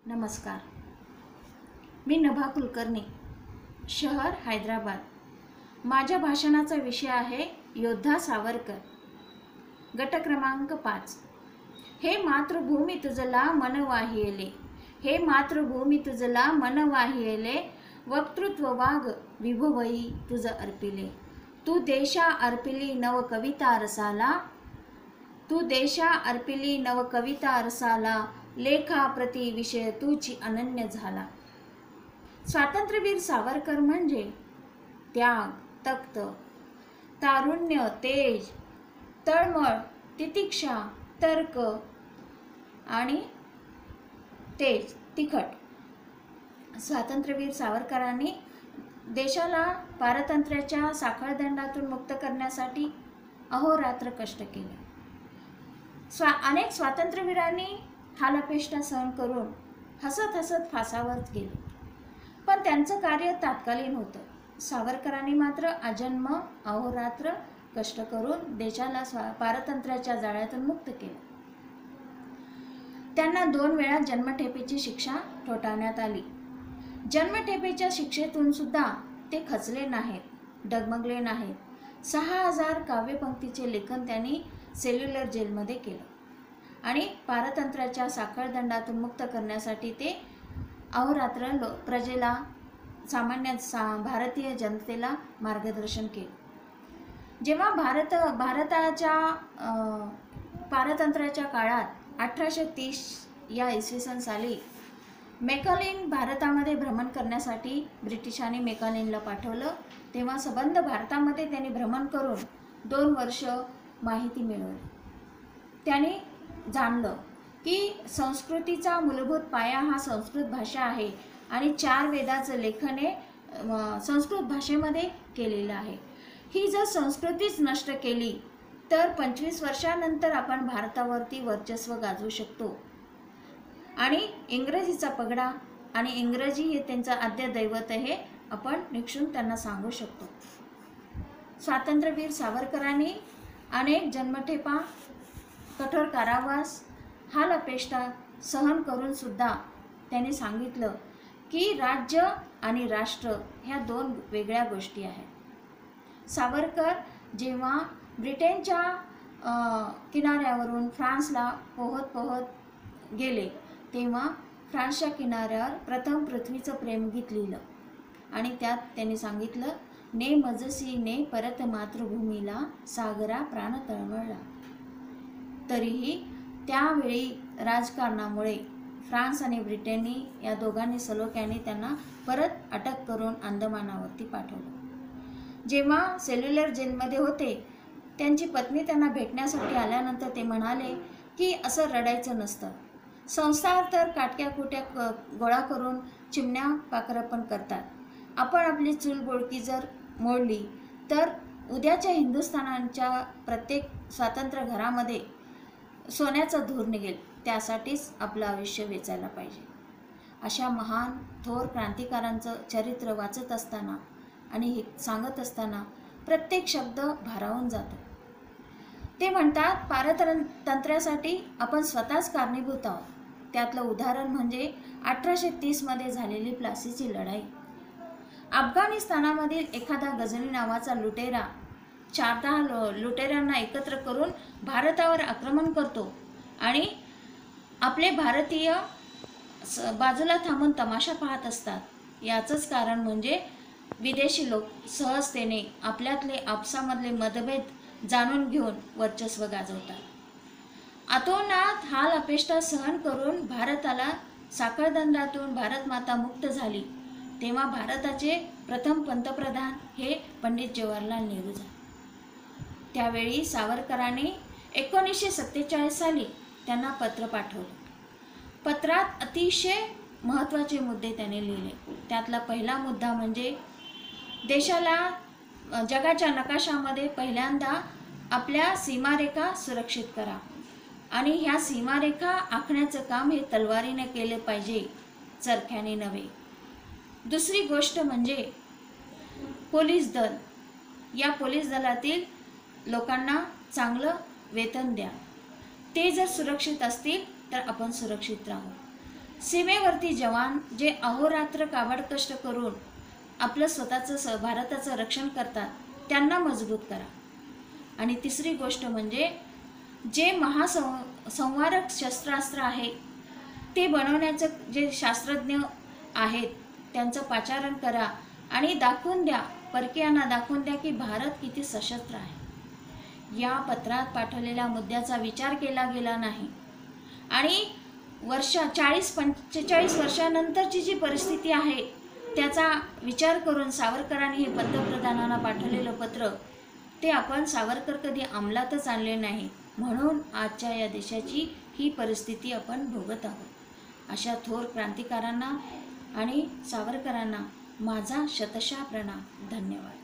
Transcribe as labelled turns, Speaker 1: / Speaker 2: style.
Speaker 1: नमस्कार. मी नभा कुलकर्णी, शहर हैदराबाद. माझ्या भाषणाचा विषय आहे योद्धा सावरकर. गट क्रमांक 5. हे मातृभूमी तुझला मन वाहियले, हे मातृभूमी तुझला मन वाहियले, वक्तृत्व वाग विभुवई तुझ अर्पिले. तू देशा अर्पिली नव कविता रसाला, तू देशा अर्पिली नव कविता रसाला, लेखा प्रति विषय तुची अनन्य झाला. स्वातंत्र्यवीर सावरकर म्हणजे त्याग, तक्त, तारुण्य, तेज, तळमळ, तितिक्षा, तर्क आणि तेज, तिखट. स्वातंत्र्यवीर सावरकरांनी देशाला पारतंत्र्याच्या साखळदंडातून मुक्त करण्यासाठी अहोरात्र कष्ट केले. अनेक स्वातंत्र्यवीरांनी हालअपेष्टा सहन करून हसत हसत फासावर गेले, पण त्यांचं कार्य तात्कालीन होतं. सावरकरांनी मात्र आजन्म अहोरात्र कष्ट करून देशाला पारतंत्र्याच्या जाळ्यातून मुक्त केलं. त्यांना 2 वेळा जन्मठेपेची शिक्षा ठोठावण्यात आली. जन्मठेपेच्या शिक्षेतून सुद्धा ते खचले नाहीत, डगमगले नाहीत. 6000 काव्यपंक्तीचे लेखन त्यांनी सेल्युलर जेलमध्ये केलं आणि पारतंत्र्याच्या साखळदंडातून मुक्त करण्यासाठी ते अहोरात्र प्रजेला, सामान्य भारतीय जनतेला मार्गदर्शन केलं. जेव्हा भारताच्या पारतंत्र्याच्या काळात 1830 या इसवी सन साली मेकॉलेन भारतामध्ये भ्रमण करण्यासाठी ब्रिटिशांनी मेकॉलेनला पाठवलं, तेव्हा संबंध भारतामध्ये त्यांनी भ्रमण करून 2 वर्ष माहिती मिळवली. त्यांनी जाणलं की संस्कृतीचा मूलभूत पाया हा संस्कृत भाषा आहे आणि 4 वेदाचं लेखन हे संस्कृत भाषेमध्ये केलेलं आहे. ही जर संस्कृतीच नष्ट केली तर 25 वर्षानंतर आपण भारतावरती वर्चस्व गाजवू शकतो आणि इंग्रजीचा पगडा आणि इंग्रजी हे त्यांचं आद्य दैवत हे आपण निक्षून त्यांना सांगू शकतो. स्वातंत्र्यवीर सावरकरांनी अनेक जन्मठेपा, कठोर कारावास, हालअपेष्टा सहन करून सुद्धा त्यांनी सांगितलं की राज्य आणि राष्ट्र ह्या 2 वेगळ्या गोष्टी आहेत. सावरकर जेव्हा ब्रिटनच्या किनाऱ्यावरून फ्रान्सला पोहत गेले, तेव्हा फ्रान्सच्या किनाऱ्यावर प्रथम पृथ्वीचं प्रेमगीत लिहिलं आणि त्यात त्यांनी सांगितलं, ने मजसी ने परत मातृभूमीला, सागरा प्राण तळमळला. तरीही त्यावेळी राजकारणामुळे फ्रान्स आणि ब्रिटननी या दोघांनी सलोख्याने त्यांना परत अटक करून अंदमानावरती पाठवलं. जेव्हा सेल्युलर जेलमध्ये होते, त्यांची पत्नी त्यांना भेटण्यासाठी आल्यानंतर ते म्हणाले की असं रडायचं नसतं. संसार तर काटक्या कुट्या गोळा करून चिमण्या पाखरं पण करतात. आपण आपली चूल बोळकी जर मोडली तर उद्याच्या हिंदुस्थानाच्या प्रत्येक स्वातंत्र्य घरामध्ये सोन्याचं धूर निघेल. त्यासाठीच आपलं आयुष्य वेचायला पाहिजे. अशा महान थोर क्रांतिकारांचं चरित्र वाचत असताना आणि हे सांगत असताना प्रत्येक शब्द भारावून जातो. ते म्हणतात, पारतंत्र्यासाठी आपण स्वतःच कारणीभूत आहोत. त्यातलं उदाहरण म्हणजे 1830 मध्ये झालेली प्लासीची लढाई. अफगाणिस्तानामधील एखादा गझनी नावाचा लुटेरा 4-10 लुटेऱ्यांना एकत्र करून भारतावर आक्रमण करतो आणि आपले भारतीय बाजूला थांबून तमाशा पाहत असतात. याचंच कारण म्हणजे विदेशी लोक सहजतेने आपल्यातले आपसामधले मतभेद जाणून घेऊन वर्चस्व गाजवतात. अतोनात हाल अपेष्टा सहन करून भारताला साखळदंडातून भारतमाता मुक्त झाली, तेव्हा भारताचे प्रथम पंतप्रधान हे पंडित जवाहरलाल नेहरू झाले. त्यावेळी सावरकरांनी 1947 साली त्यांना पत्र पाठवलं. पत्रात अतिशय महत्त्वाचे मुद्दे त्याने लिहिले. त्यातला पहिला मुद्दा म्हणजे देशाला जगाच्या नकाशामध्ये पहिल्यांदा आपल्या सीमारेखा सुरक्षित करा आणि ह्या सीमारेखा आखण्याचं काम हे तलवारीने केले पाहिजे, चरख्याने नव्हे. दुसरी गोष्ट म्हणजे पोलीस दल. या पोलीस दलातील लोकांना चांगलं वेतन द्या. ते जर सुरक्षित असतील तर आपण सुरक्षित राहू. सीमेवरती जवान जे अहोरात्र काबाड कष्ट करून आपलं स्वतःचं भारताचं रक्षण करतात, त्यांना मजबूत करा. आणि तिसरी गोष्ट म्हणजे जे संवारक शस्त्रास्त्र आहे ते बनवण्याचं जे शास्त्रज्ञ आहेत त्यांचं पाचारण करा आणि दाखवून द्या, परकीयांना दाखवून द्या की भारत किती सशस्त्र आहे. या पत्रात पाठवलेल्या मुद्द्याचा विचार केला गेला नाही आणि 40-45 वर्षानंतरची जी परिस्थिती आहे त्याचा विचार करून सावरकरांनी हे पंतप्रधानांना पाठवलेलं पत्र ते आपण सावरकर कधी अंमलातच आणले नाही, म्हणून आजच्या या देशाची ही परिस्थिती आपण भोगत आहोत. अशा थोर क्रांतिकारांना आणि सावरकरांना माझा शतशः प्रणाम. धन्यवाद.